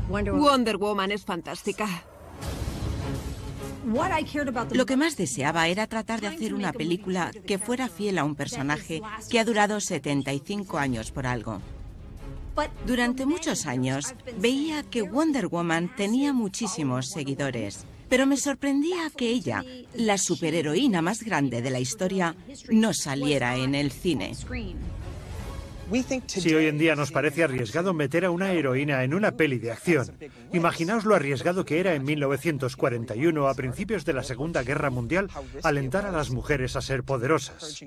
Wonder Woman es fantástica. Lo que más deseaba era tratar de hacer una película que fuera fiel a un personaje que ha durado 75 años por algo. Durante muchos años veía que Wonder Woman tenía muchísimos seguidores, pero me sorprendía que ella, la superheroína más grande de la historia, no saliera en el cine. Si hoy en día nos parece arriesgado meter a una heroína en una peli de acción, imaginaos lo arriesgado que era en 1941, a principios de la Segunda Guerra Mundial, alentar a las mujeres a ser poderosas.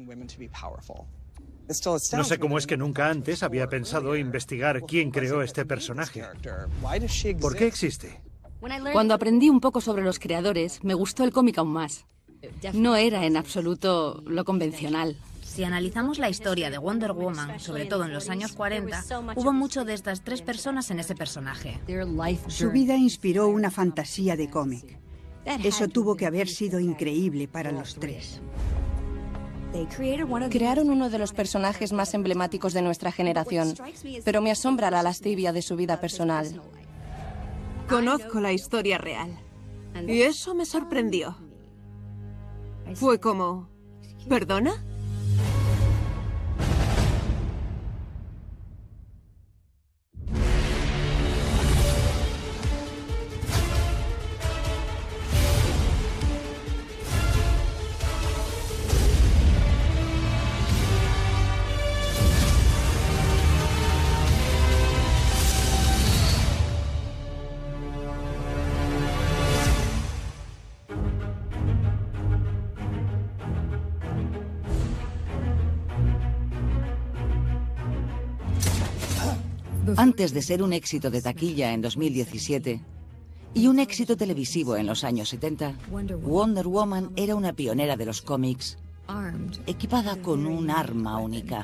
No sé cómo es que nunca antes había pensado investigar quién creó este personaje. ¿Por qué existe? Cuando aprendí un poco sobre los creadores, me gustó el cómic aún más. No era en absoluto lo convencional. Si analizamos la historia de Wonder Woman, sobre todo en los años 40, hubo mucho de estas tres personas en ese personaje. Su vida inspiró una fantasía de cómic. Eso tuvo que haber sido increíble para los tres. Crearon uno de los personajes más emblemáticos de nuestra generación, pero me asombra la lascivia de su vida personal. Conozco la historia real. Y eso me sorprendió. Fue como... ¿Perdona? Antes de ser un éxito de taquilla en 2017 y un éxito televisivo en los años 70, Wonder Woman era una pionera de los cómics, equipada con un arma única.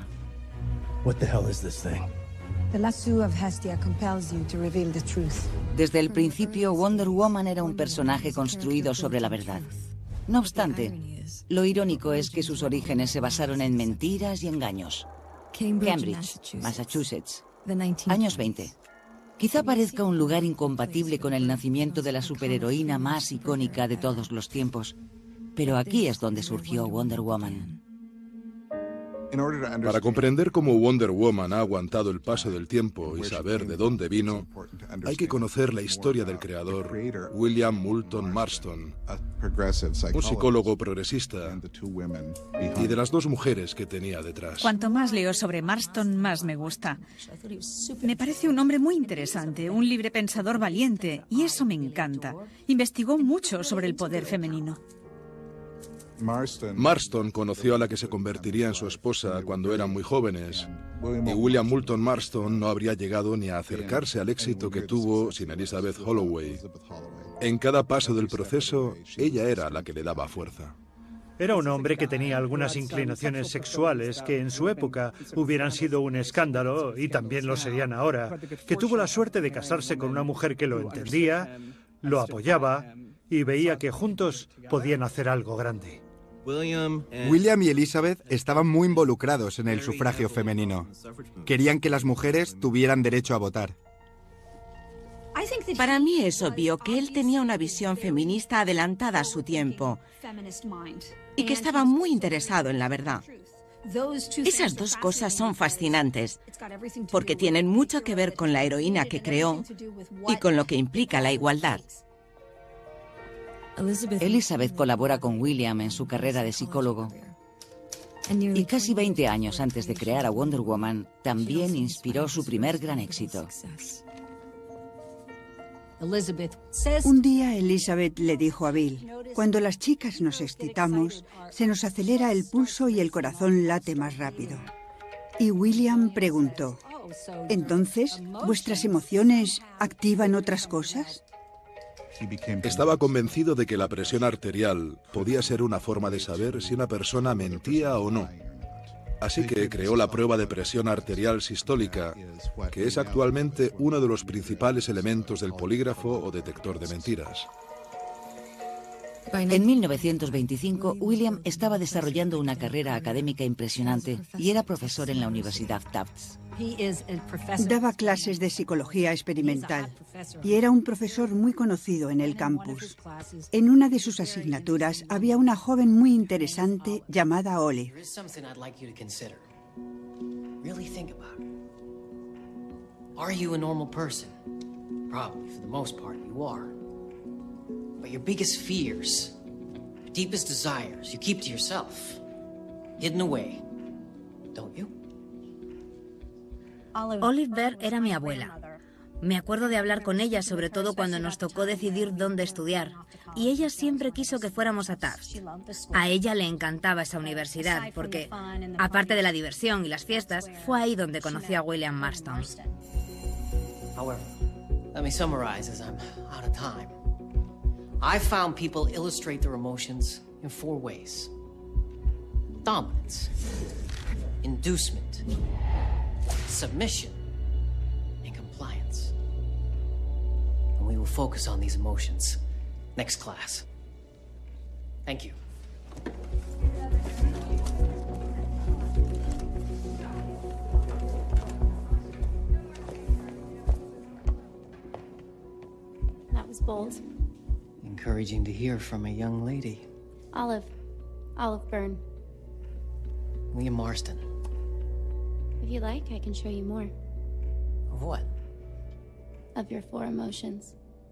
Desde el principio, Wonder Woman era un personaje construido sobre la verdad. No obstante, lo irónico es que sus orígenes se basaron en mentiras y engaños. Cambridge, Massachusetts. Años 20. Quizá parezca un lugar incompatible con el nacimiento de la superheroína más icónica de todos los tiempos, pero aquí es donde surgió Wonder Woman. Para comprender cómo Wonder Woman ha aguantado el paso del tiempo y saber de dónde vino, hay que conocer la historia del creador, William Moulton Marston, un psicólogo progresista, y de las dos mujeres que tenía detrás. Cuanto más leo sobre Marston, más me gusta. Me parece un hombre muy interesante, un librepensador valiente, y eso me encanta. Investigó mucho sobre el poder femenino. Marston conoció a la que se convertiría en su esposa cuando eran muy jóvenes, y William Moulton Marston no habría llegado ni a acercarse al éxito que tuvo sin Elizabeth Holloway. En cada paso del proceso, ella era la que le daba fuerza. Era un hombre que tenía algunas inclinaciones sexuales que en su época hubieran sido un escándalo, y también lo serían ahora, que tuvo la suerte de casarse con una mujer que lo entendía, lo apoyaba y veía que juntos podían hacer algo grande. William y Elizabeth estaban muy involucrados en el sufragio femenino. Querían que las mujeres tuvieran derecho a votar. Para mí es obvio que él tenía una visión feminista adelantada a su tiempo y que estaba muy interesado en la verdad. Esas dos cosas son fascinantes porque tienen mucho que ver con la heroína que creó y con lo que implica la igualdad. Elizabeth colabora con William en su carrera de psicólogo. Y casi 20 años antes de crear a Wonder Woman, también inspiró su primer gran éxito. Un día Elizabeth le dijo a Bill: cuando las chicas nos excitamos, se nos acelera el pulso y el corazón late más rápido. Y William preguntó: ¿entonces vuestras emociones activan otras cosas? Estaba convencido de que la presión arterial podía ser una forma de saber si una persona mentía o no. Así que creó la prueba de presión arterial sistólica, que es actualmente uno de los principales elementos del polígrafo o detector de mentiras. En 1925, William estaba desarrollando una carrera académica impresionante y era profesor en la Universidad Tufts. Daba clases de psicología experimental y era un profesor muy conocido en el campus. En una de sus asignaturas había una joven muy interesante llamada Olive. Are you a normal person? Probably, for the most part, you are. But your biggest fears, your deepest desires, you keep to yourself, hidden away, don't you? Olive Byrne era mi abuela. Me acuerdo de hablar con ella, sobre todo cuando nos tocó decidir dónde estudiar. Y ella siempre quiso que fuéramos a Tufts. A ella le encantaba esa universidad, porque, aparte de la diversión y las fiestas, fue ahí donde conocí a William Marston. However, let me summarize as I'm out of time. I found people illustrate their emotions in 4 ways. Dominance, inducement, submission, and compliance. And we will focus on these emotions next class. Thank you. That was bold. Encouraging to hear from a young lady. Olive Byrne. William Marston. If you like, I can show you more. Of what? Of your 4 emotions.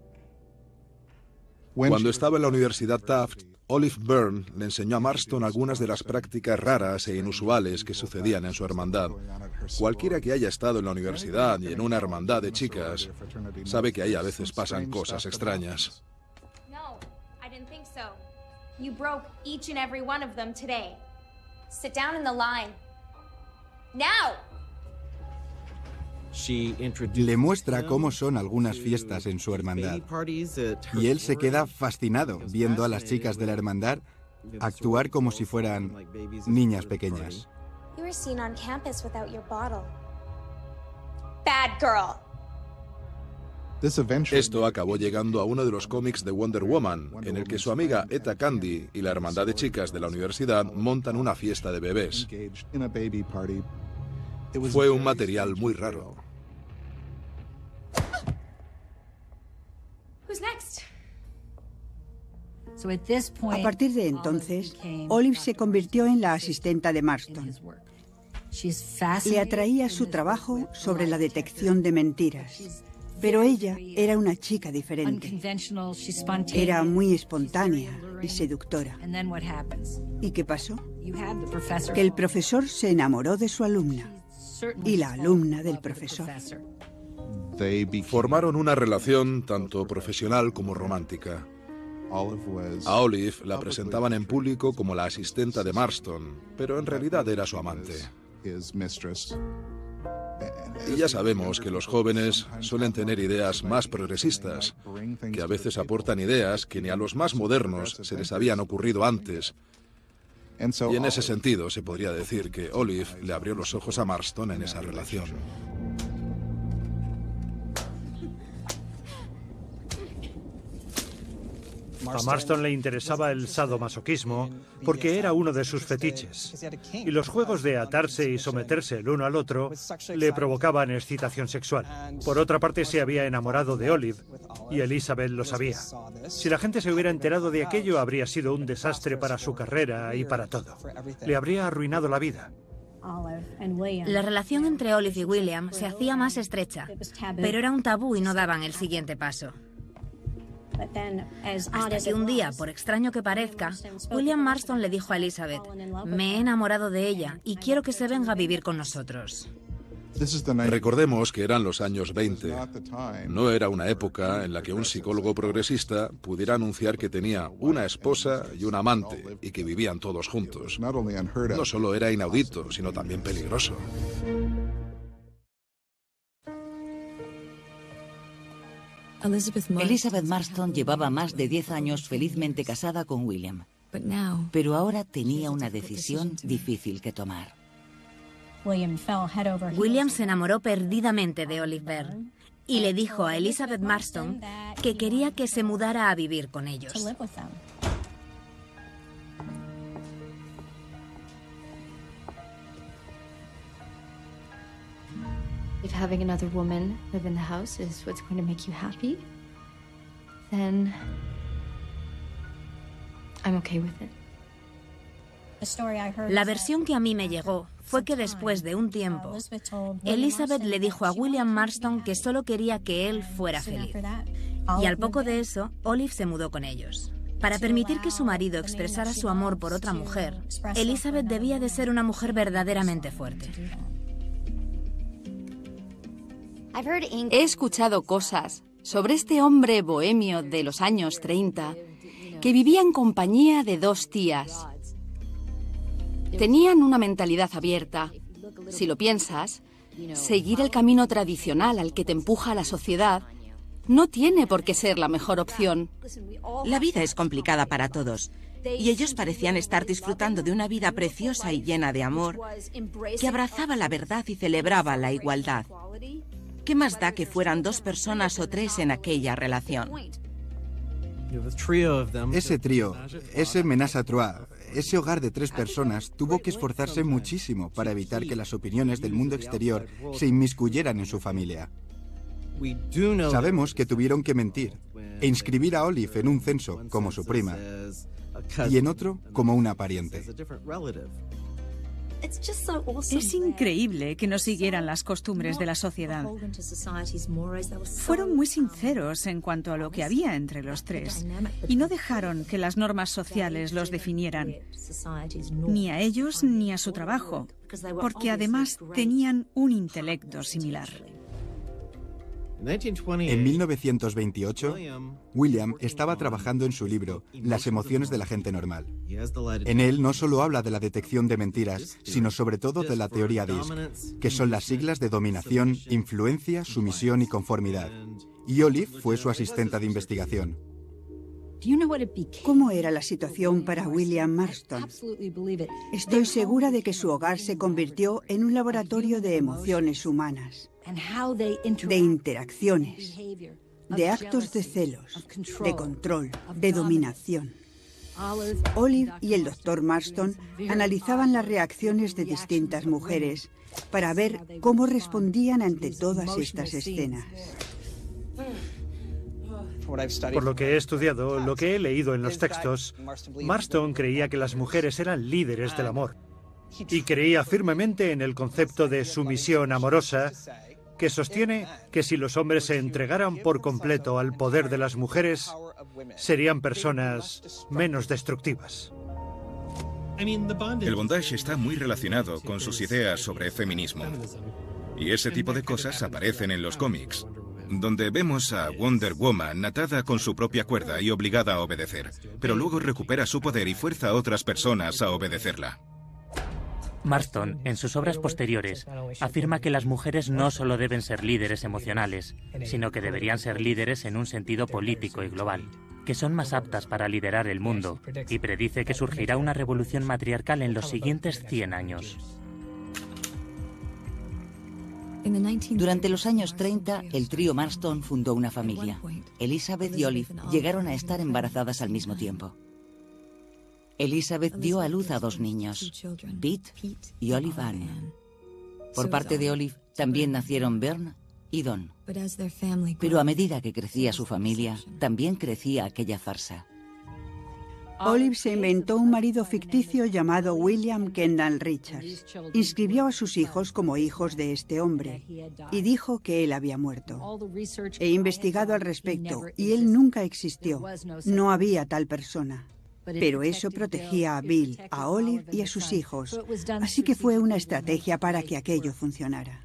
Cuando estaba en la Universidad Tufts, Olive Byrne le enseñó a Marston algunas de las prácticas raras e inusuales que sucedían en su hermandad. Cualquiera que haya estado en la universidad y en una hermandad de chicas sabe que ahí a veces pasan cosas extrañas. No, I didn't think so. You broke each and every one of them today. Sit down in the line. Now! Le muestra cómo son algunas fiestas en su hermandad. Y él se queda fascinado viendo a las chicas de la hermandad actuar como si fueran niñas pequeñas. You were seen on campus without your bottle. Bad girl. Esto acabó llegando a uno de los cómics de Wonder Woman, en el que su amiga Etta Candy y la hermandad de chicas de la universidad montan una fiesta de bebés. Fue un material muy raro. Who's next? A partir de entonces, Olive se convirtió en la asistenta de Marston. Le atraía su trabajo sobre la detección de mentiras. Pero ella era una chica diferente. Era muy espontánea y seductora. ¿Y qué pasó? Que el profesor se enamoró de su alumna y la alumna del profesor. Formaron una relación tanto profesional como romántica. A Olive la presentaban en público como la asistenta de Marston, pero en realidad era su amante. Y ya sabemos que los jóvenes suelen tener ideas más progresistas, que a veces aportan ideas que ni a los más modernos se les habían ocurrido antes. Y en ese sentido se podría decir que Olive le abrió los ojos a Marston en esa relación. A Marston le interesaba el sadomasoquismo porque era uno de sus fetiches. Y los juegos de atarse y someterse el uno al otro le provocaban excitación sexual. Por otra parte, se había enamorado de Olive y Elizabeth lo sabía. Si la gente se hubiera enterado de aquello, habría sido un desastre para su carrera y para todo. Le habría arruinado la vida. La relación entre Olive y William se hacía más estrecha, pero era un tabú y no daban el siguiente paso. Hasta que un día, por extraño que parezca, William Marston le dijo a Elizabeth: me he enamorado de ella y quiero que se venga a vivir con nosotros. Recordemos que eran los años 20. No era una época en la que un psicólogo progresista pudiera anunciar que tenía una esposa y un amante y que vivían todos juntos. No solo era inaudito, sino también peligroso. Elizabeth Marston llevaba más de 10 años felizmente casada con William. Pero ahora tenía una decisión difícil que tomar. William se enamoró perdidamente de Olive Byrne y le dijo a Elizabeth Marston que quería que se mudara a vivir con ellos. If having another woman live in the house is what's going to make you happy, then I'm okay with it. La versión que a mí me llegó fue que después de un tiempo, Elizabeth le dijo a William Marston que solo quería que él fuera feliz. Y al poco de eso, Olive se mudó con ellos. Para permitir que su marido expresara su amor por otra mujer, Elizabeth debía de ser una mujer verdaderamente fuerte. He escuchado cosas sobre este hombre bohemio de los años 30 que vivía en compañía de 2 tías. Tenían una mentalidad abierta. Si lo piensas, seguir el camino tradicional al que te empuja la sociedad no tiene por qué ser la mejor opción. La vida es complicada para todos, y ellos parecían estar disfrutando de una vida preciosa y llena de amor, que abrazaba la verdad y celebraba la igualdad. ¿Qué más da que fueran 2 personas o 3 en aquella relación? Ese trío, ese ménage à trois, ese hogar de 3 personas tuvo que esforzarse muchísimo para evitar que las opiniones del mundo exterior se inmiscuyeran en su familia. Sabemos que tuvieron que mentir e inscribir a Olive en un censo como su prima y en otro como una pariente. Es increíble que no siguieran las costumbres de la sociedad. Fueron muy sinceros en cuanto a lo que había entre los 3 y no dejaron que las normas sociales los definieran, ni a ellos ni a su trabajo, porque además tenían un intelecto similar. En 1928, William estaba trabajando en su libro Las emociones de la gente normal. En él no solo habla de la detección de mentiras, sino sobre todo de la teoría DISC, que son las siglas de dominación, influencia, sumisión y conformidad. Y Olive fue su asistenta de investigación. ¿Cómo era la situación para William Marston? Estoy segura de que su hogar se convirtió en un laboratorio de emociones humanas, de interacciones, de actos de celos, de control, de dominación. Olive y el Dr. Marston analizaban las reacciones de distintas mujeres para ver cómo respondían ante todas estas escenas. Por lo que he estudiado, lo que he leído en los textos, Marston creía que las mujeres eran líderes del amor y creía firmemente en el concepto de sumisión amorosa, que sostiene que si los hombres se entregaran por completo al poder de las mujeres, serían personas menos destructivas. El bondage está muy relacionado con sus ideas sobre feminismo. Y ese tipo de cosas aparecen en los cómics, donde vemos a Wonder Woman atada con su propia cuerda y obligada a obedecer, pero luego recupera su poder y fuerza a otras personas a obedecerla. Marston, en sus obras posteriores, afirma que las mujeres no solo deben ser líderes emocionales, sino que deberían ser líderes en un sentido político y global, que son más aptas para liderar el mundo, y predice que surgirá una revolución matriarcal en los siguientes 100 años. Durante los años 30, el trío Marston fundó una familia. Elizabeth y Olive llegaron a estar embarazadas al mismo tiempo. Elizabeth dio a luz a 2 niños, Pete y Olive Ann. Por parte de Olive también nacieron Bern y Don. Pero a medida que crecía su familia, también crecía aquella farsa. Olive se inventó un marido ficticio llamado William Kendall Richards. Inscribió a sus hijos como hijos de este hombre y dijo que él había muerto. He investigado al respecto y él nunca existió. No había tal persona. Pero eso protegía a Bill, a Olive y a sus hijos. Así que fue una estrategia para que aquello funcionara.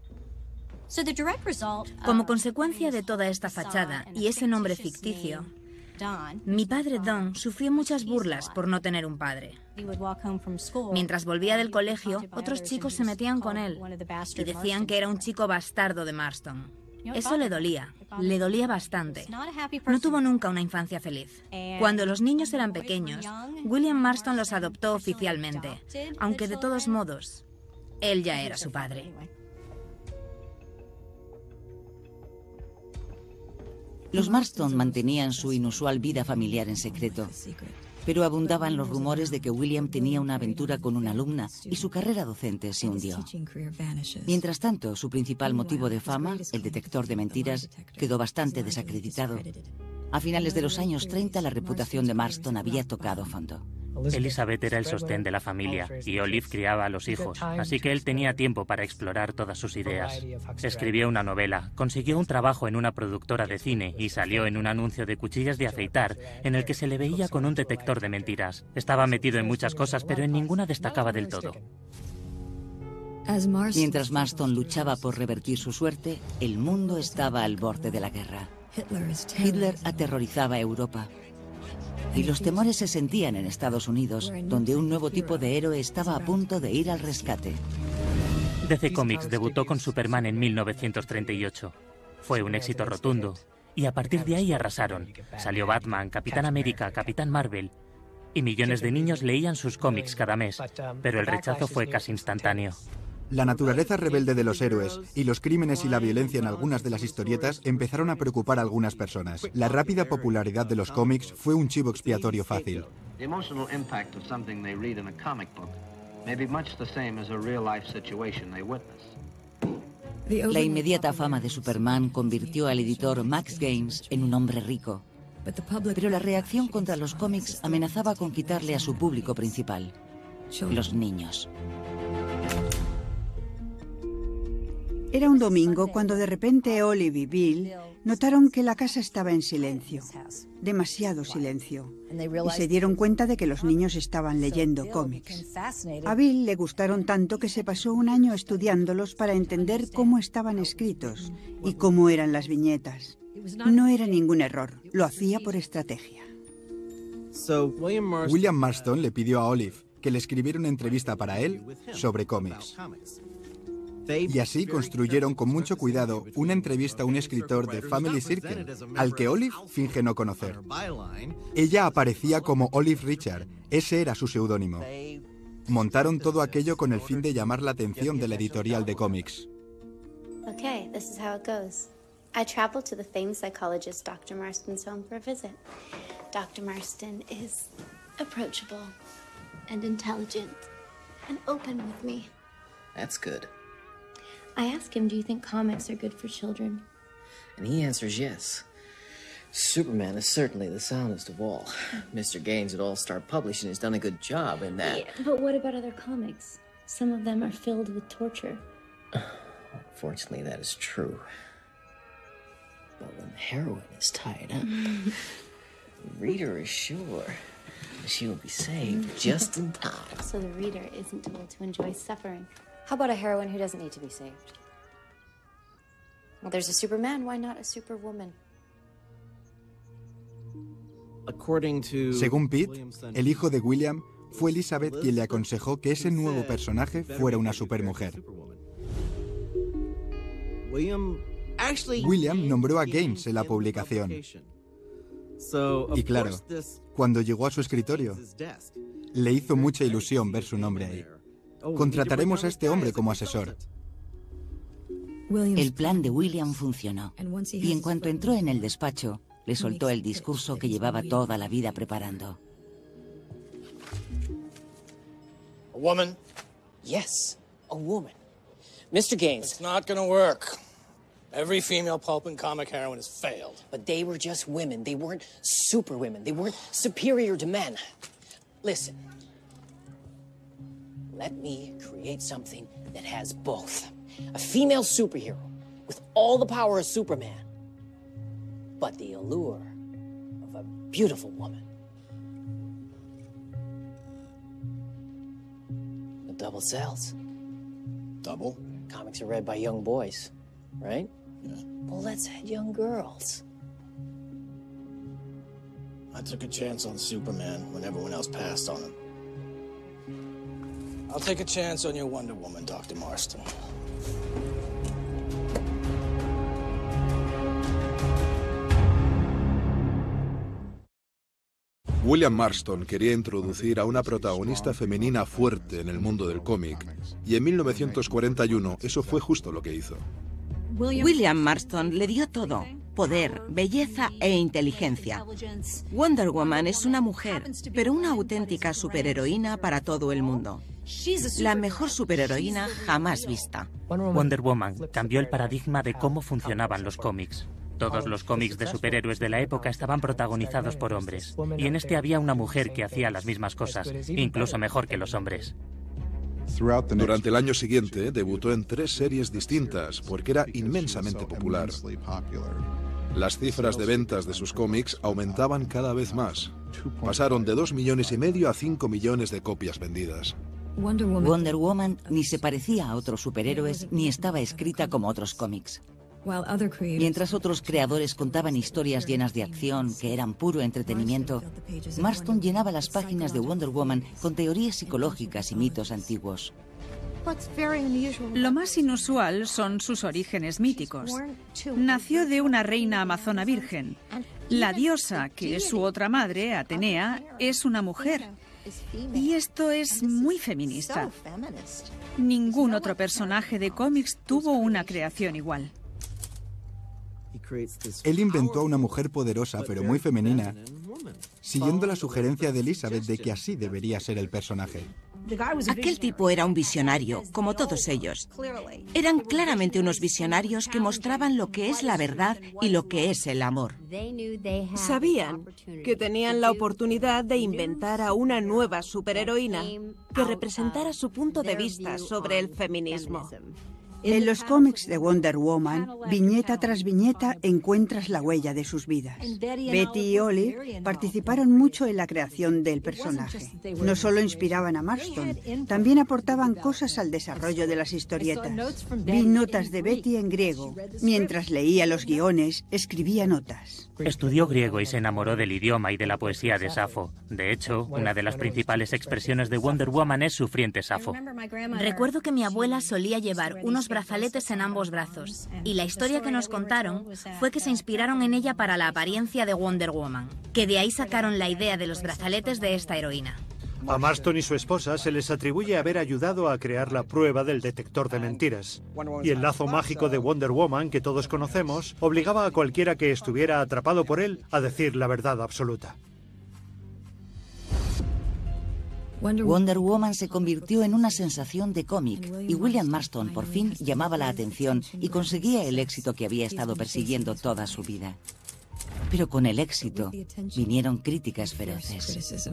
Como consecuencia de toda esta fachada y ese nombre ficticio, mi padre Don sufrió muchas burlas por no tener un padre. Mientras volvía del colegio, otros chicos se metían con él y decían que era un chico bastardo de Marston. Eso le dolía bastante. No tuvo nunca una infancia feliz. Cuando los niños eran pequeños, William Marston los adoptó oficialmente, aunque de todos modos, él ya era su padre. Los Marston mantenían su inusual vida familiar en secreto, pero abundaban los rumores de que William tenía una aventura con una alumna y su carrera docente se hundió. Mientras tanto, su principal motivo de fama, el detector de mentiras, quedó bastante desacreditado. A finales de los años 30, la reputación de Marston había tocado fondo. Elizabeth era el sostén de la familia y Olive criaba a los hijos, así que él tenía tiempo para explorar todas sus ideas. Escribió una novela, consiguió un trabajo en una productora de cine y salió en un anuncio de cuchillas de afeitar en el que se le veía con un detector de mentiras. Estaba metido en muchas cosas, pero en ninguna destacaba del todo. Mientras Marston luchaba por revertir su suerte, el mundo estaba al borde de la guerra. Hitler aterrorizaba a Europa. Y los temores se sentían en Estados Unidos, donde un nuevo tipo de héroe estaba a punto de ir al rescate. DC Comics debutó con Superman en 1938. Fue un éxito rotundo, y a partir de ahí arrasaron. Salió Batman, Capitán América, Capitán Marvel, y millones de niños leían sus cómics cada mes, pero el rechazo fue casi instantáneo. La naturaleza rebelde de los héroes y los crímenes y la violencia en algunas de las historietas empezaron a preocupar a algunas personas. La rápida popularidad de los cómics fue un chivo expiatorio fácil. La inmediata fama de Superman convirtió al editor Max Gaines en un hombre rico. Pero la reacción contra los cómics amenazaba con quitarle a su público principal, los niños. Era un domingo cuando de repente Olive y Bill notaron que la casa estaba en silencio, demasiado silencio, y se dieron cuenta de que los niños estaban leyendo cómics. A Bill le gustaron tanto que se pasó un año estudiándolos para entender cómo estaban escritos y cómo eran las viñetas. No era ningún error, lo hacía por estrategia. William Marston le pidió a Olive que le escribiera una entrevista para él sobre cómics. Y así construyeron con mucho cuidado una entrevista a un escritor de Family Circle, al que Olive finge no conocer. Ella aparecía como Olive Richard, ese era su seudónimo. Montaron todo aquello con el fin de llamar la atención de la editorial de cómics. Okay, this is how it goes. I traveled to the famed psychologist Dr. Marston's home for a visit. Dr. Marston is approachable and intelligent and open with me. That's good. I asked him, do you think comics are good for children? And he answers yes. Superman is certainly the soundest of all. Mr. Gaines at All Star Publishing has done a good job in that. Yeah, but what about other comics? Some of them are filled with torture. Unfortunately, that is true. But when the heroine is tied up, the reader is sure she will be saved just in time. So the reader isn't told to enjoy suffering. How about a heroine who doesn't need to be saved? Well, there's a Superman, why not a Superwoman? Según Pete, el hijo de William, fue Elizabeth quien le aconsejó que ese nuevo personaje fuera una supermujer. William nombró a Gaines en la publicación. Y claro, cuando llegó a su escritorio, le hizo mucha ilusión ver su nombre ahí. Contrataremos a este hombre como asesor. El plan de William funcionó. Y en cuanto entró en el despacho, le soltó el discurso que llevaba toda la vida preparando. A woman? Yes, a woman. Mr. Gaines. It's not gonna work. Every female pulp and comic heroine has failed. But they were just women. They weren't super women. They weren't superior to men. Listen. Let me create something that has both. A female superhero with all the power of Superman, but the allure of a beautiful woman. The double sells. Double? Comics are read by young boys, right? Yeah. Well, let's add young girls. I took a chance on Superman when everyone else passed on him. I'll take a chance on your Wonder Woman, Dr. Marston. William Marston quería introducir a una protagonista femenina fuerte en el mundo del cómic, y en 1941 eso fue justo lo que hizo. William Marston le dio todo. poder, belleza e inteligencia. Wonder Woman es una mujer, pero una auténtica superheroína para todo el mundo. La mejor superheroína jamás vista. Wonder Woman cambió el paradigma de cómo funcionaban los cómics. Todos los cómics de superhéroes de la época estaban protagonizados por hombres, y en este había una mujer que hacía las mismas cosas, incluso mejor que los hombres. Durante el año siguiente debutó en 3 series distintas porque era inmensamente popular. Las cifras de ventas de sus cómics aumentaban cada vez más. Pasaron de 2,5 millones a 5 millones de copias vendidas. Wonder Woman ni se parecía a otros superhéroes ni estaba escrita como otros cómics. Mientras otros creadores contaban historias llenas de acción que eran puro entretenimiento, Marston llenaba las páginas de Wonder Woman con teorías psicológicas y mitos antiguos. Lo más inusual son sus orígenes míticos. Nació de una reina amazona virgen. La diosa, que es su otra madre, Atenea, es una mujer. Y esto es muy feminista. Ningún otro personaje de cómics tuvo una creación igual. Él inventó a una mujer poderosa pero muy femenina, siguiendo la sugerencia de Elizabeth de que así debería ser el personaje. Aquel tipo era un visionario, como todos ellos. Eran claramente unos visionarios que mostraban lo que es la verdad y lo que es el amor. Sabían que tenían la oportunidad de inventar a una nueva superheroína que representara su punto de vista sobre el feminismo. En los cómics de Wonder Woman, viñeta tras viñeta encuentras la huella de sus vidas. Betty y Olive participaron mucho en la creación del personaje. No solo inspiraban a Marston, también aportaban cosas al desarrollo de las historietas. Vi notas de Betty en griego. Mientras leía los guiones, escribía notas. Estudió griego y se enamoró del idioma y de la poesía de Safo. De hecho, una de las principales expresiones de Wonder Woman es sufriente Safo. Recuerdo que mi abuela solía llevar unos brazaletes en ambos brazos, y la historia que nos contaron fue que se inspiraron en ella para la apariencia de Wonder Woman, que de ahí sacaron la idea de los brazaletes de esta heroína. A Marston y su esposa se les atribuye haber ayudado a crear la prueba del detector de mentiras. Y el lazo mágico de Wonder Woman, que todos conocemos, obligaba a cualquiera que estuviera atrapado por él a decir la verdad absoluta. Wonder Woman se convirtió en una sensación de cómic y William Marston por fin llamaba la atención y conseguía el éxito que había estado persiguiendo toda su vida. Pero con el éxito vinieron críticas feroces.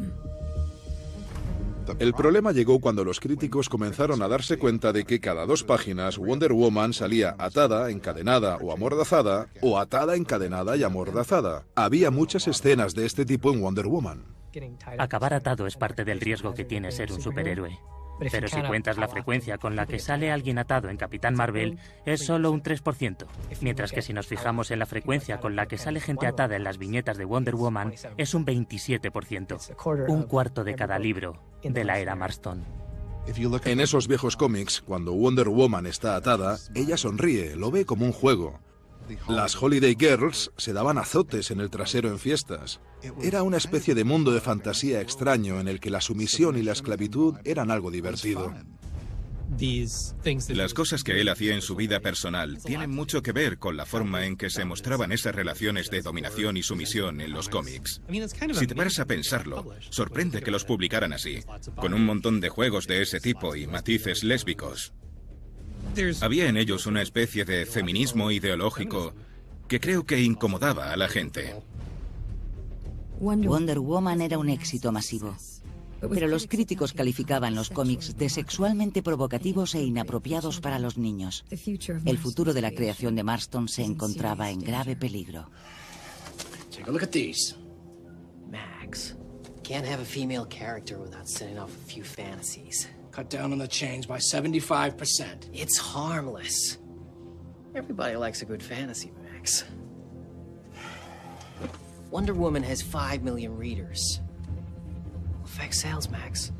El problema llegó cuando los críticos comenzaron a darse cuenta de que cada 2 páginas Wonder Woman salía atada, encadenada o amordazada, o atada, encadenada y amordazada. Había muchas escenas de este tipo en Wonder Woman. Acabar atado es parte del riesgo que tiene ser un superhéroe. Pero si cuentas la frecuencia con la que sale alguien atado en Capitán Marvel, es solo un 3%. Mientras que si nos fijamos en la frecuencia con la que sale gente atada en las viñetas de Wonder Woman, es un 27%. Un cuarto de cada libro de la era Marston. En esos viejos cómics, cuando Wonder Woman está atada, ella sonríe, lo ve como un juego. Las Holiday Girls se daban azotes en el trasero en fiestas. Era una especie de mundo de fantasía extraño en el que la sumisión y la esclavitud eran algo divertido. Las cosas que él hacía en su vida personal tienen mucho que ver con la forma en que se mostraban esas relaciones de dominación y sumisión en los cómics. Si te paras a pensarlo, sorprende que los publicaran así, con un montón de juegos de ese tipo y matices lésbicos. Había en ellos una especie de feminismo ideológico que creo que incomodaba a la gente. Wonder Woman era un éxito masivo, pero los críticos calificaban los cómics de sexualmente provocativos e inapropiados para los niños. El futuro de la creación de Marston se encontraba en grave peligro. Take a look at these. Max, can't have a female character without setting off a few fantasies. Cut down on the change by 75%. It's harmless. Everybody likes a good fantasy, Max. Wonder Woman has 5 million readers. Affect sales, Max.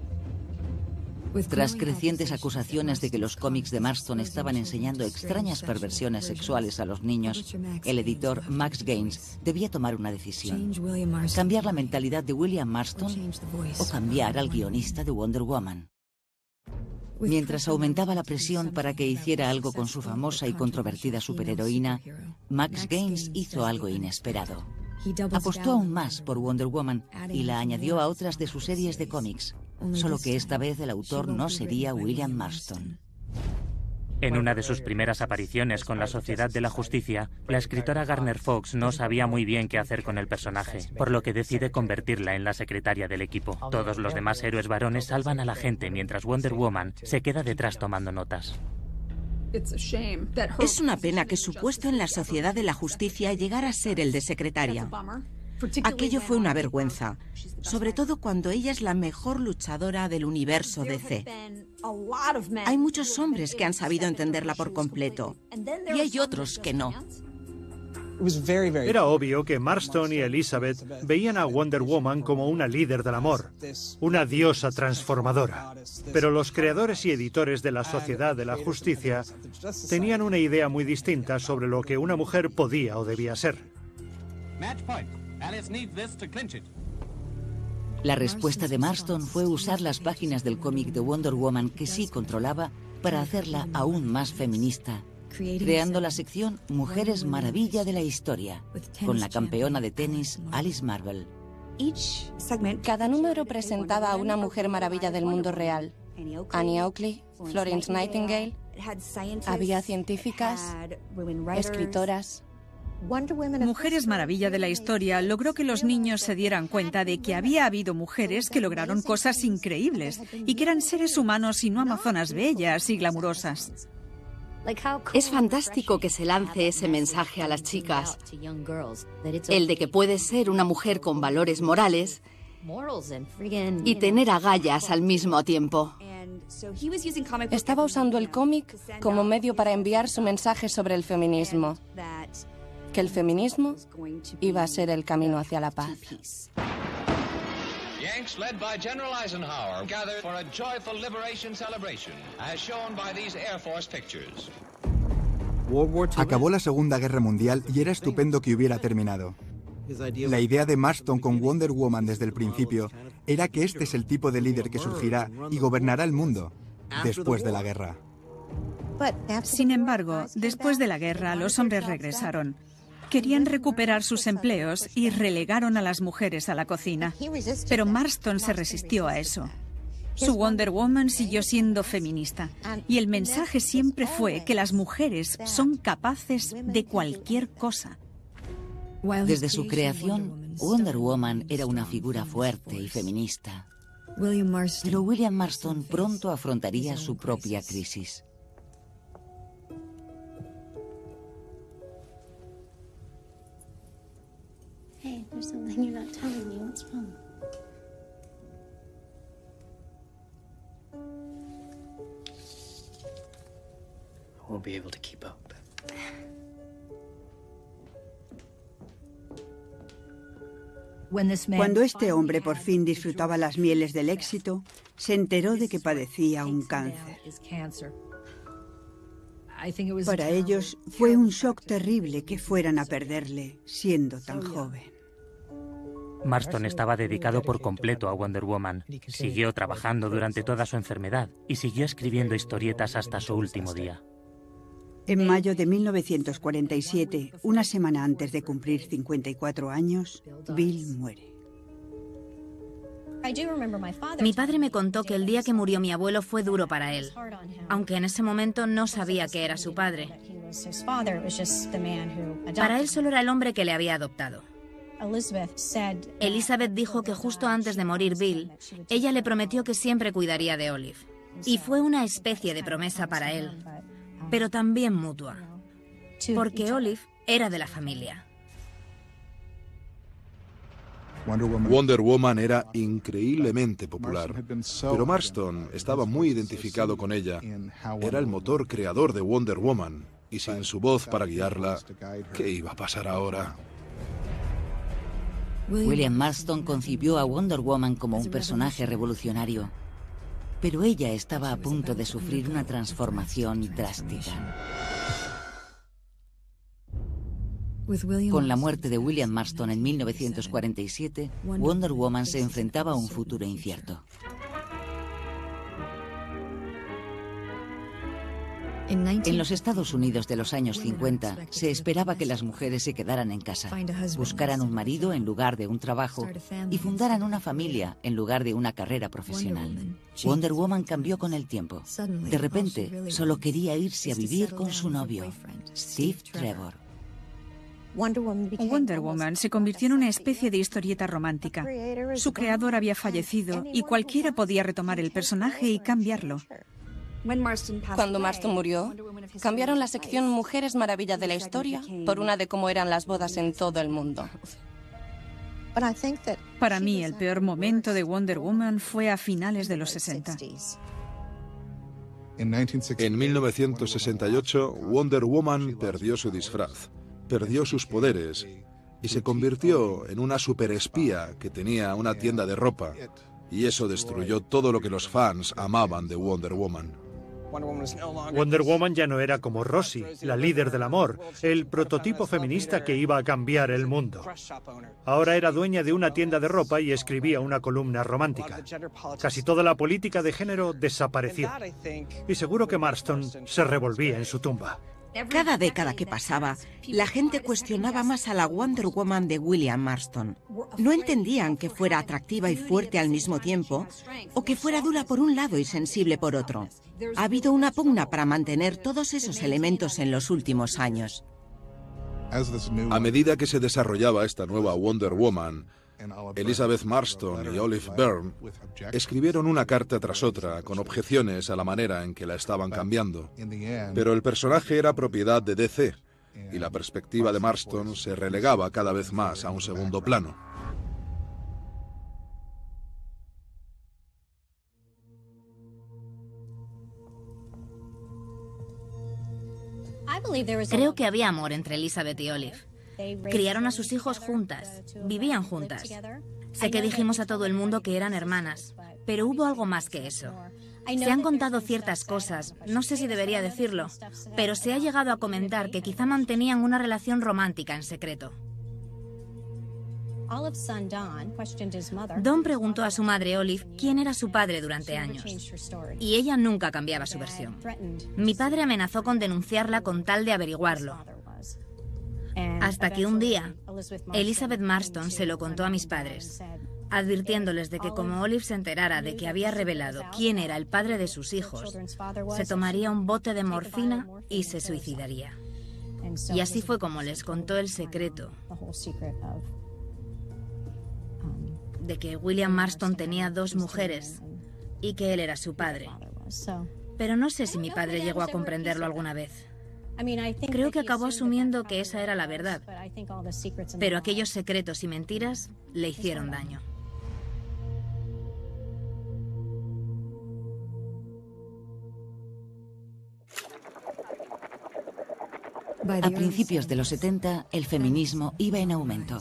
Tras crecientes acusaciones de que los cómics de Marston estaban enseñando extrañas perversiones sexuales a los niños, el editor Max Gaines debía tomar una decisión: cambiar la mentalidad de William Marston o cambiar al guionista de Wonder Woman. Mientras aumentaba la presión para que hiciera algo con su famosa y controvertida superheroína, Max Gaines hizo algo inesperado. Apostó aún más por Wonder Woman y la añadió a otras de sus series de cómics, solo que esta vez el autor no sería William Marston. En una de sus primeras apariciones con la Sociedad de la Justicia, la escritora Gardner Fox no sabía muy bien qué hacer con el personaje, por lo que decide convertirla en la secretaria del equipo. Todos los demás héroes varones salvan a la gente mientras Wonder Woman se queda detrás tomando notas. Es una pena que su puesto en la Sociedad de la Justicia llegara a ser el de secretaria. Aquello fue una vergüenza, sobre todo cuando ella es la mejor luchadora del universo DC. Hay muchos hombres que han sabido entenderla por completo, y hay otros que no. Era obvio que Marston y Elizabeth veían a Wonder Woman como una líder del amor, una diosa transformadora. Pero los creadores y editores de la Sociedad de la Justicia tenían una idea muy distinta sobre lo que una mujer podía o debía ser. La respuesta de Marston fue usar las páginas del cómic de Wonder Woman que sí controlaba para hacerla aún más feminista, creando la sección Mujeres Maravilla de la Historia, con la campeona de tenis Alice Marvel. Cada número presentaba a una mujer maravilla del mundo real. Annie Oakley, Florence Nightingale, había científicas, escritoras. Mujeres Maravilla de la Historia logró que los niños se dieran cuenta de que había habido mujeres que lograron cosas increíbles y que eran seres humanos y no amazonas bellas y glamurosas. Es fantástico que se lance ese mensaje a las chicas, el de que puedes ser una mujer con valores morales y tener agallas al mismo tiempo. Estaba usando el cómic como medio para enviar su mensaje sobre el feminismo, que el feminismo iba a ser el camino hacia la paz. Yanks, led by General Eisenhower, gathered for a joyful liberation celebration, as shown by these Air Force pictures. Acabó la Segunda Guerra Mundial y era estupendo que hubiera terminado. La idea de Marston con Wonder Woman desde el principio era que este es el tipo de líder que surgirá y gobernará el mundo después de la guerra. Sin embargo, después de la guerra, los hombres regresaron. Querían recuperar sus empleos y relegaron a las mujeres a la cocina. Pero Marston se resistió a eso. Su Wonder Woman siguió siendo feminista. Y el mensaje siempre fue que las mujeres son capaces de cualquier cosa. Desde su creación, Wonder Woman era una figura fuerte y feminista. Pero William Marston pronto afrontaría su propia crisis. Hey, there's something you're not telling me. What's wrong? I won't be able to keep up. Cuando este hombre por fin disfrutaba las mieles del éxito, se enteró de que padecía un cáncer. Para ellos fue un shock terrible que fueran a perderle siendo tan joven. Marston estaba dedicado por completo a Wonder Woman. Siguió trabajando durante toda su enfermedad y siguió escribiendo historietas hasta su último día. En mayo de 1947, una semana antes de cumplir 54 años, Bill muere. Mi padre me contó que el día que murió mi abuelo fue duro para él, aunque en ese momento no sabía que era su padre. Para él solo era el hombre que le había adoptado. Elizabeth dijo que justo antes de morir Bill, ella le prometió que siempre cuidaría de Olive. Y fue una especie de promesa para él, pero también mutua, porque Olive era de la familia. Wonder Woman era increíblemente popular, pero Marston estaba muy identificado con ella. Era el motor creador de Wonder Woman, y sin su voz para guiarla, ¿qué iba a pasar ahora? William Marston concibió a Wonder Woman como un personaje revolucionario, pero ella estaba a punto de sufrir una transformación drástica. Con la muerte de William Marston en 1947, Wonder Woman se enfrentaba a un futuro incierto. En los Estados Unidos de los años 50 se esperaba que las mujeres se quedaran en casa, buscaran un marido en lugar de un trabajo y fundaran una familia en lugar de una carrera profesional. Wonder Woman cambió con el tiempo. De repente, solo quería irse a vivir con su novio, Steve Trevor. Wonder Woman se convirtió en una especie de historieta romántica. Su creador había fallecido y cualquiera podía retomar el personaje y cambiarlo. Cuando Marston murió, cambiaron la sección Mujeres Maravilla de la historia por una de cómo eran las bodas en todo el mundo. Para mí, el peor momento de Wonder Woman fue a finales de los 60. En 1968, Wonder Woman perdió su disfraz, perdió sus poderes y se convirtió en una superespía que tenía una tienda de ropa. Y eso destruyó todo lo que los fans amaban de Wonder Woman. Wonder Woman ya no era como Rosie, la líder del amor, el prototipo feminista que iba a cambiar el mundo. Ahora era dueña de una tienda de ropa y escribía una columna romántica. Casi toda la política de género desapareció. Y seguro que Marston se revolvía en su tumba. Cada década que pasaba, la gente cuestionaba más a la Wonder Woman de William Marston. No entendían que fuera atractiva y fuerte al mismo tiempo, o que fuera dura por un lado y sensible por otro. Ha habido una pugna para mantener todos esos elementos en los últimos años. A medida que se desarrollaba esta nueva Wonder Woman, Elizabeth Marston y Olive Byrne escribieron una carta tras otra con objeciones a la manera en que la estaban cambiando. Pero el personaje era propiedad de DC y la perspectiva de Marston se relegaba cada vez más a un segundo plano. Creo que había amor entre Elizabeth y Olive. Criaron a sus hijos juntas, vivían juntas. Sé que dijimos a todo el mundo que eran hermanas, pero hubo algo más que eso. Se han contado ciertas cosas, no sé si debería decirlo, pero se ha llegado a comentar que quizá mantenían una relación romántica en secreto. Don preguntó a su madre Olive quién era su padre durante años, y ella nunca cambiaba su versión. Mi padre amenazó con denunciarla con tal de averiguarlo. Hasta que un día, Elizabeth Marston se lo contó a mis padres, advirtiéndoles de que como Olive se enterara de que había revelado quién era el padre de sus hijos, se tomaría un bote de morfina y se suicidaría. Y así fue como les contó el secreto de que William Marston tenía 2 mujeres y que él era su padre. Pero no sé si mi padre llegó a comprenderlo alguna vez. Creo que acabó asumiendo que esa era la verdad, pero aquellos secretos y mentiras le hicieron daño. A principios de los 70, el feminismo iba en aumento.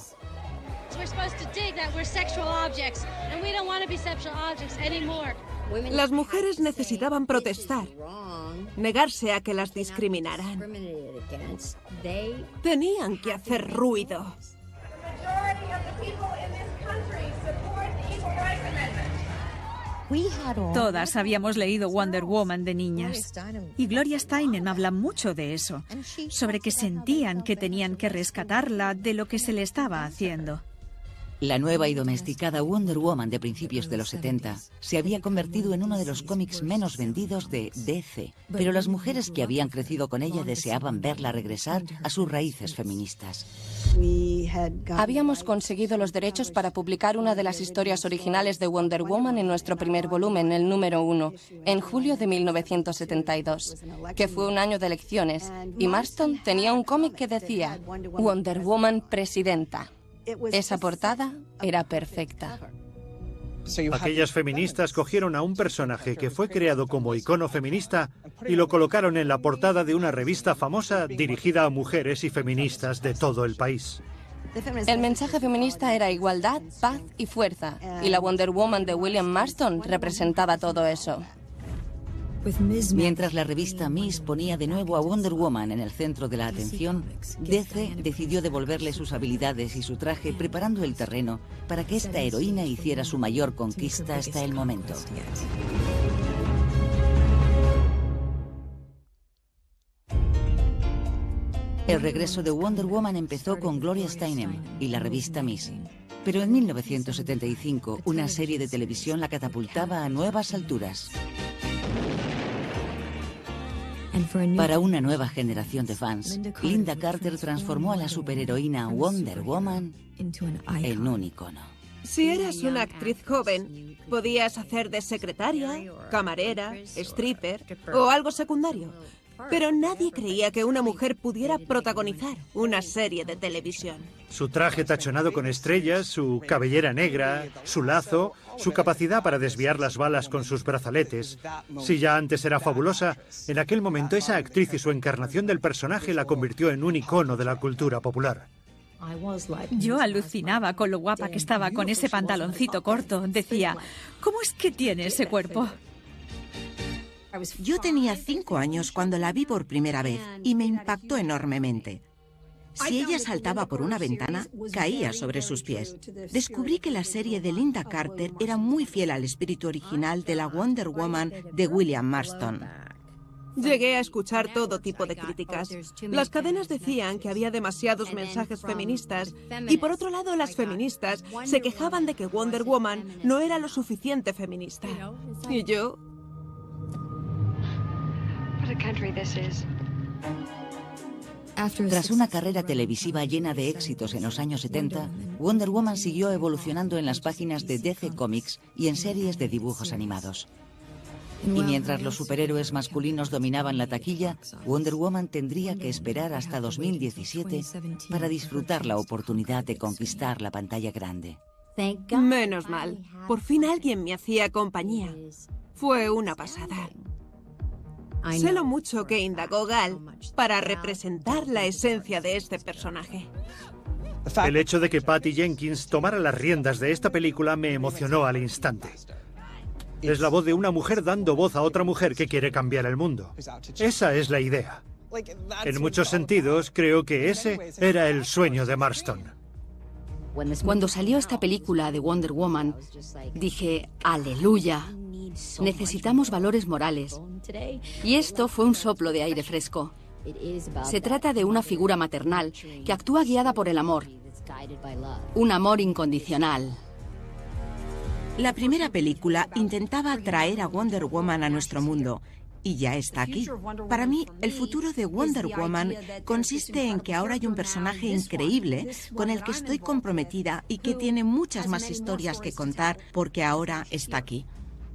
Las mujeres necesitaban protestar, negarse a que las discriminaran. Tenían que hacer ruido. Todas habíamos leído Wonder Woman de niñas. Y Gloria Steinem habla mucho de eso, sobre que sentían que tenían que rescatarla de lo que se le estaba haciendo. La nueva y domesticada Wonder Woman de principios de los 70 se había convertido en uno de los cómics menos vendidos de DC, pero las mujeres que habían crecido con ella deseaban verla regresar a sus raíces feministas. Habíamos conseguido los derechos para publicar una de las historias originales de Wonder Woman en nuestro primer volumen, el número 1, en julio de 1972, que fue un año de elecciones, y Marston tenía un cómic que decía Wonder Woman presidenta. Esa portada era perfecta. Aquellas feministas cogieron a un personaje que fue creado como icono feminista y lo colocaron en la portada de una revista famosa dirigida a mujeres y feministas de todo el país. El mensaje feminista era igualdad, paz y fuerza, y la Wonder Woman de William Marston representaba todo eso. Mientras la revista Ms. ponía de nuevo a Wonder Woman en el centro de la atención, DC decidió devolverle sus habilidades y su traje, preparando el terreno para que esta heroína hiciera su mayor conquista hasta el momento. El regreso de Wonder Woman empezó con Gloria Steinem y la revista Ms. Pero en 1975, una serie de televisión la catapultaba a nuevas alturas. Para una nueva generación de fans, Lynda Carter transformó a la superheroína Wonder Woman en un icono. Si eras una actriz joven, podías hacer de secretaria, camarera, stripper o algo secundario. Pero nadie creía que una mujer pudiera protagonizar una serie de televisión. Su traje tachonado con estrellas, su cabellera negra, su lazo, su capacidad para desviar las balas con sus brazaletes. Si ya antes era fabulosa, en aquel momento esa actriz y su encarnación del personaje la convirtió en un icono de la cultura popular. Yo alucinaba con lo guapa que estaba con ese pantaloncito corto. Decía, ¿cómo es que tiene ese cuerpo? Yo tenía 5 años cuando la vi por primera vez y me impactó enormemente. Si ella saltaba por una ventana, caía sobre sus pies. Descubrí que la serie de Lynda Carter era muy fiel al espíritu original de la Wonder Woman de William Marston. Llegué a escuchar todo tipo de críticas. Las cadenas decían que había demasiados mensajes feministas y por otro lado las feministas se quejaban de que Wonder Woman no era lo suficiente feminista. Y yo... Tras una carrera televisiva llena de éxitos en los años 70, Wonder Woman siguió evolucionando en las páginas de DC Comics y en series de dibujos animados. Y mientras los superhéroes masculinos dominaban la taquilla, Wonder Woman tendría que esperar hasta 2017 para disfrutar la oportunidad de conquistar la pantalla grande. Menos mal. Por fin alguien me hacía compañía. Fue una pasada. Sé lo mucho que indagó Gal para representar la esencia de este personaje. El hecho de que Patty Jenkins tomara las riendas de esta película me emocionó al instante. Es la voz de una mujer dando voz a otra mujer que quiere cambiar el mundo. Esa es la idea. En muchos sentidos, creo que ese era el sueño de Marston. Cuando salió esta película de Wonder Woman, dije, ¡aleluya! Necesitamos valores morales. Y esto fue un soplo de aire fresco. Se trata de una figura maternal que actúa guiada por el amor. Un amor incondicional. La primera película intentaba traer a Wonder Woman a nuestro mundo y ya está aquí. Para mí, el futuro de Wonder Woman consiste en que ahora hay un personaje increíble con el que estoy comprometida y que tiene muchas más historias que contar porque ahora está aquí.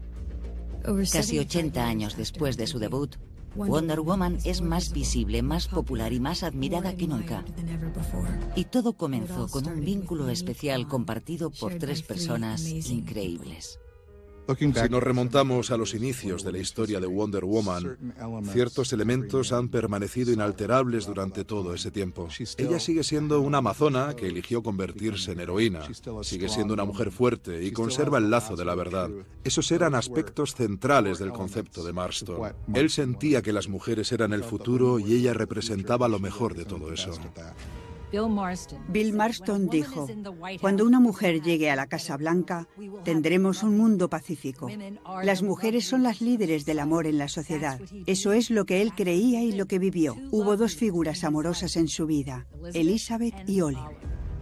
Casi 80 años después de su debut, Wonder Woman es más visible, más popular y más admirada que nunca. Y todo comenzó con un vínculo especial compartido por 3 personas increíbles. Si nos remontamos a los inicios de la historia de Wonder Woman, ciertos elementos han permanecido inalterables durante todo ese tiempo. Ella sigue siendo una amazona que eligió convertirse en heroína. Sigue siendo una mujer fuerte y conserva el lazo de la verdad. Esos eran aspectos centrales del concepto de Marston. Él sentía que las mujeres eran el futuro y ella representaba lo mejor de todo eso. Bill Marston dijo, cuando una mujer llegue a la Casa Blanca, tendremos un mundo pacífico. Las mujeres son las líderes del amor en la sociedad. Eso es lo que él creía y lo que vivió. Hubo 2 figuras amorosas en su vida, Elizabeth y Olive.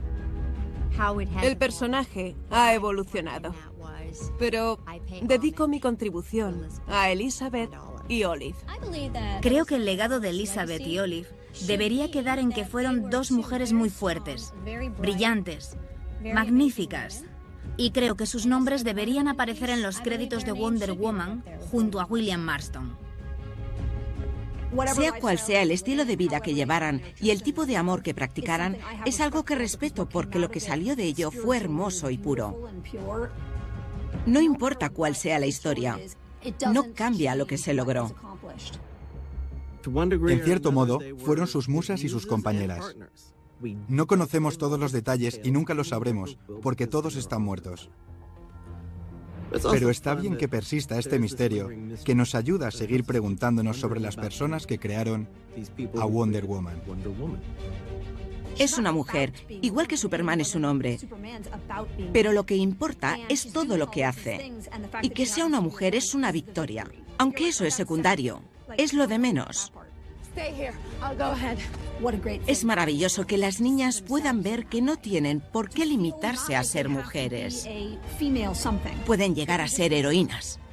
El personaje ha evolucionado, pero dedico mi contribución a Elizabeth y Olive. Creo que el legado de Elizabeth y Olive debería quedar en que fueron 2 mujeres muy fuertes, brillantes, magníficas. Y creo que sus nombres deberían aparecer en los créditos de Wonder Woman junto a William Marston. Sea cual sea el estilo de vida que llevaran y el tipo de amor que practicaran, es algo que respeto porque lo que salió de ello fue hermoso y puro. No importa cuál sea la historia, no cambia lo que se logró. En cierto modo, fueron sus musas y sus compañeras. No conocemos todos los detalles y nunca los sabremos, porque todos están muertos. Pero está bien que persista este misterio, que nos ayuda a seguir preguntándonos sobre las personas que crearon a Wonder Woman. Es una mujer, igual que Superman es un hombre. Pero lo que importa es todo lo que hace. Y que sea una mujer es una victoria. Aunque eso es secundario. Es lo de menos. Stay here. I'll go ahead. Es maravilloso que las niñas puedan ver que no tienen por qué limitarse a ser mujeres. Pueden llegar a ser heroínas.